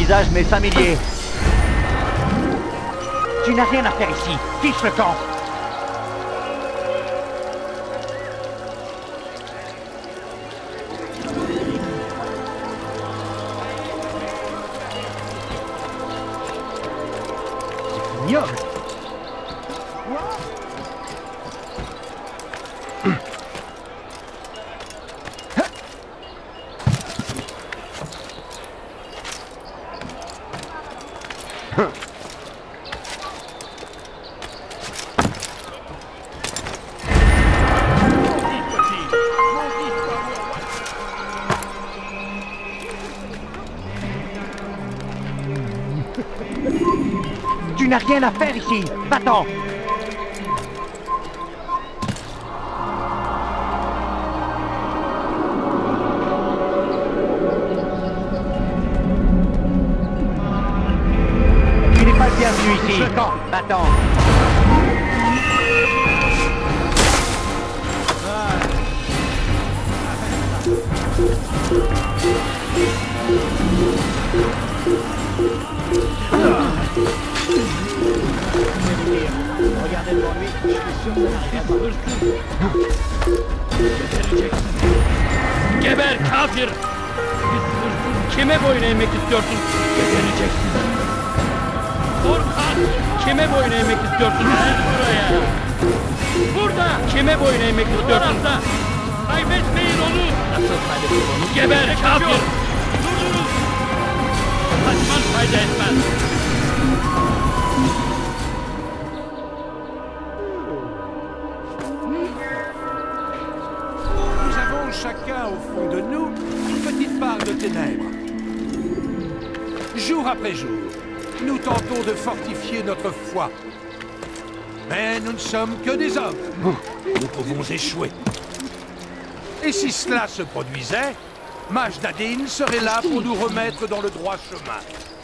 visage m'est familier. Tu n'as rien à faire ici. Fiche le camp. C'est ignoble. Tu n'as rien à faire ici. Va-t'en. Tu n'es pas le bienvenu ici. Va-t'en. Regardez devant lui, je suis sûr que Geber kafir! Kime boyun eğmek istiyorsun? Gebereceksin. Korkak! Kime boyun eğmek istiyorsun? Gel buraya! Burada! Kime boyun eğmek istiyorsun? Kaybetmeyin onu! Nasıl kaybetmeyin onu? Geber kafir! Durdurun! Kaçman fayda etmez! Chacun au fond de nous une petite part de ténèbres. Jour après jour, nous tentons de fortifier notre foi. Mais nous ne sommes que des hommes. Nous pouvons échouer. Et si cela se produisait, Majdadin serait là pour nous remettre dans le droit chemin.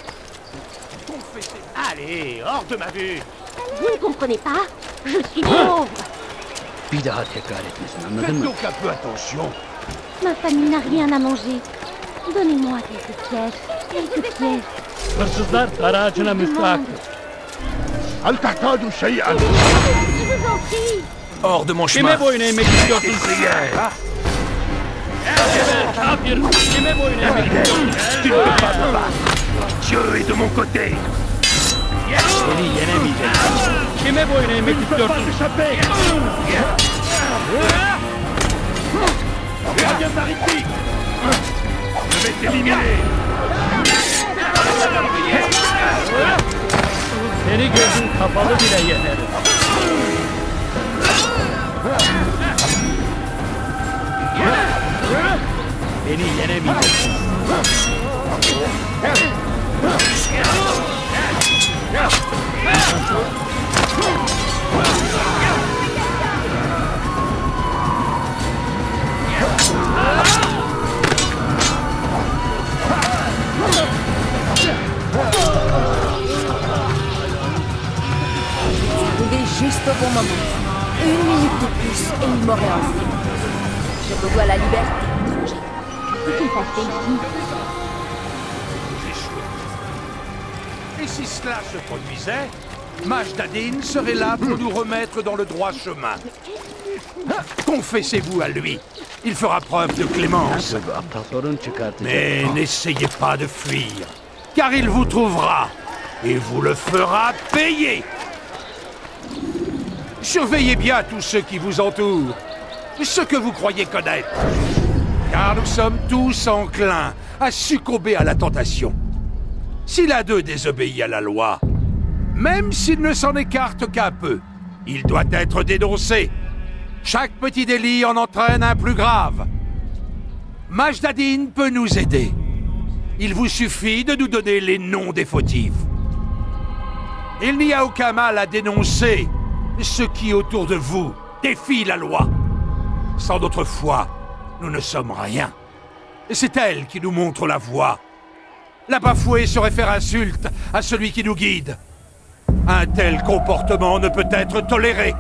Allez, hors de ma vue. Vous ne comprenez pas? Je suis pauvre. Bir daha tekrar etmesin, anladın Faites mı? donc un peu attention. Ma famille n'a rien à manger. Donnez-moi quelques pièces. Quelques pièces. Hırsızlar dar ağacına müstahaktır. هل تحتاج شيئا؟ Je vous en prie. Hors de mon chemin. Kime boyun eğmek istiyorsun? Geber kafir! Kime boyun eğmek istiyorsun? Tu ne peux pas me battre. Dieu est de mon côté. Seni yenemeyeceksin. Kime boyun eğmek istiyorsun? Viens par ici. Je vais t'éliminer. Seni gözün kapalı bile yenerim. Beni yenemeyeceksin. Arrivé juste au bon moment. 1 minute de plus et il m'aurait lancé. Je me dois la liberté, étranger. Qu'est-ce qu'il fait ici? Et si cela se produisait, Majdadin serait là pour nous remettre dans le droit chemin. Confessez-vous à lui. Il fera preuve de clémence. Mais n'essayez pas de fuir, car il vous trouvera et vous le fera payer. Surveillez bien tous ceux qui vous entourent, ceux que vous croyez connaître, car nous sommes tous enclins à succomber à la tentation. Si l'un d'eux désobéit à la loi, même s'il ne s'en écarte qu'un peu, il doit être dénoncé. Chaque petit délit en entraîne un plus grave. Majdadin peut nous aider. Il vous suffit de nous donner les noms des fautifs. Il n'y a aucun mal à dénoncer ceux qui, autour de vous, défient la loi. Sans notre foi, nous ne sommes rien. C'est elle qui nous montre la voie. La bafouer serait faire insulte à celui qui nous guide. Un tel comportement ne peut être toléré.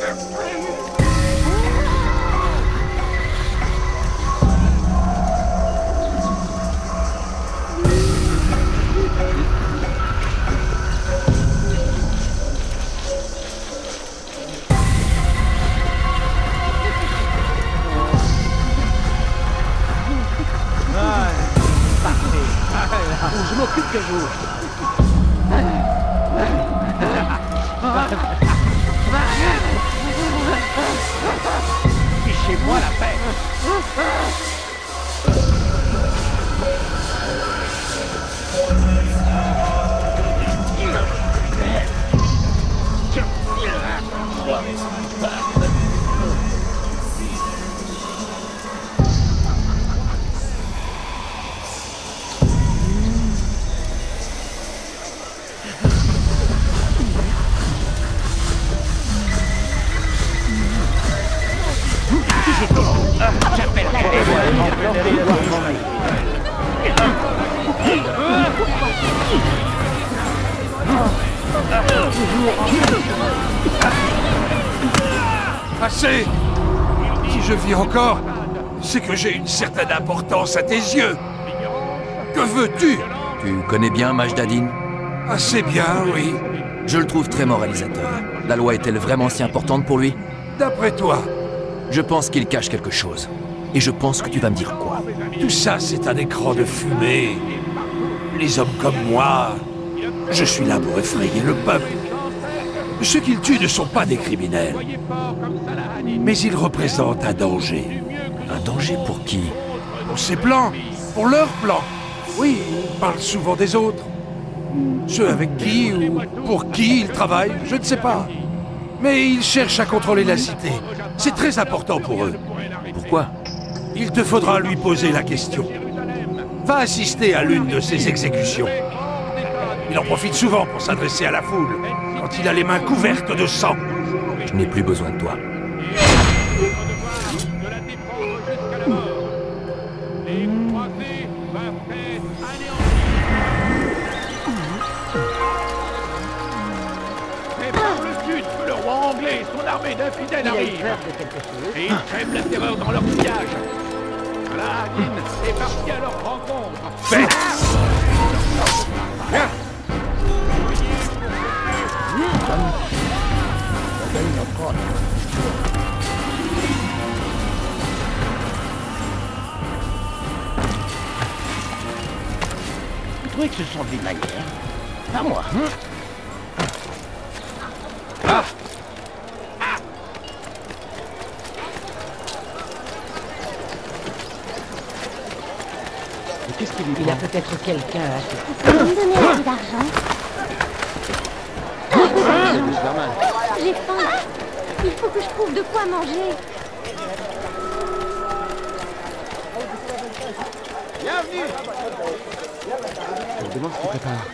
Je m'occupe de vous. Fichez-moi la paix. J'appelle Assez! Si je vis encore, c'est que j'ai une certaine importance à tes yeux. Que veux-tu? Tu connais bien Majdadin? Assez bien, oui. Je le trouve très moralisateur. La loi est-elle vraiment si importante pour lui? D'après toi, Je pense qu'il cache quelque chose. Et je pense que tu vas me dire quoi. tout ça, c'est un écran de fumée. Les hommes comme moi, je suis là pour effrayer le peuple. Ceux qu'ils tuent ne sont pas des criminels. Mais ils représentent un danger. Un danger pour qui? Pour ses plans, pour leurs plans. Oui, ils parlent souvent des autres. Ceux avec qui ou pour qui ils travaillent, je ne sais pas. Mais ils cherchent à contrôler la cité. C'est très important pour eux. Pourquoi? Il te faudra lui poser la question. Va assister à l'une de ces exécutions. Il en profite souvent pour s'adresser à la foule, quand il a les mains couvertes de sang. Je n'ai plus besoin de toi. Mais par le sud, le roi anglais et son armée d'infidèles arrivent. Et ils crèment la terreur dans leur sillage. Saladin est parti à leur rencontre. Vous trouvez que ce sont des manières? Pas moi. Qu'est-ce qu'il lui Il a peut-être quelqu'un à ce... Vous pouvez me donner un peu d'argent? J'ai faim. Il faut que je trouve de quoi manger. Bienvenue. Je me demande ce qu'il prépare.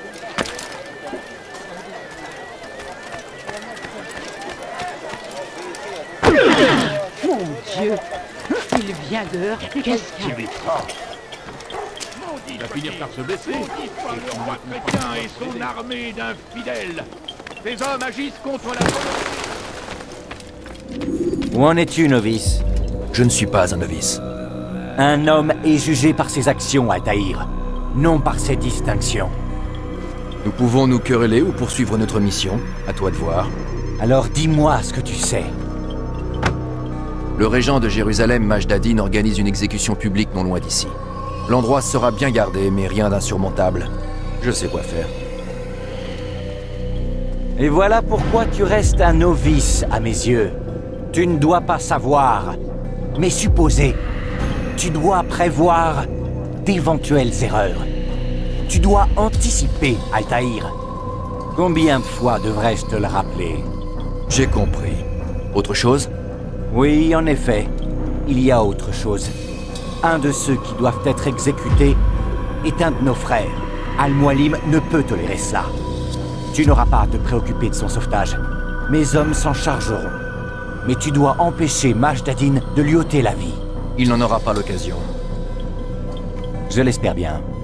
Mon Dieu! Il vient de... Quelqu'un... lui prend? Il va finir par se blesser. Maudit soit le roi chrétien et son armée d'infidèles. Ces hommes agissent contre la volonté. Où en es-tu, novice? Je ne suis pas un novice. Un homme est jugé par ses actions, Altaïr, non par ses distinctions. Nous pouvons nous quereller ou poursuivre notre mission. À toi de voir. Alors dis-moi ce que tu sais. Le régent de Jérusalem, Majdadin, organise une exécution publique non loin d'ici. L'endroit sera bien gardé, mais rien d'insurmontable. Je sais quoi faire. Et voilà pourquoi tu restes un novice à mes yeux. Tu ne dois pas savoir, mais supposer. Tu dois prévoir d'éventuelles erreurs. Tu dois anticiper, Altaïr. Combien de fois devrais-je te le rappeler? J'ai compris. Autre chose? Oui, en effet, il y a autre chose. Un de ceux qui doivent être exécutés est un de nos frères. Al-Mualim ne peut tolérer cela. Tu n'auras pas à te préoccuper de son sauvetage. Mes hommes s'en chargeront. Mais tu dois empêcher Majdadin de lui ôter la vie. Il n'en aura pas l'occasion. Je l'espère bien.